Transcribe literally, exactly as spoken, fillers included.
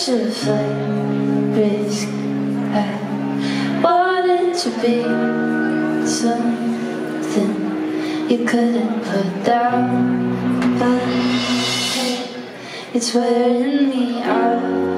such a flame risk. I wanted to be something you couldn't put down, but hey, it's wearing me out.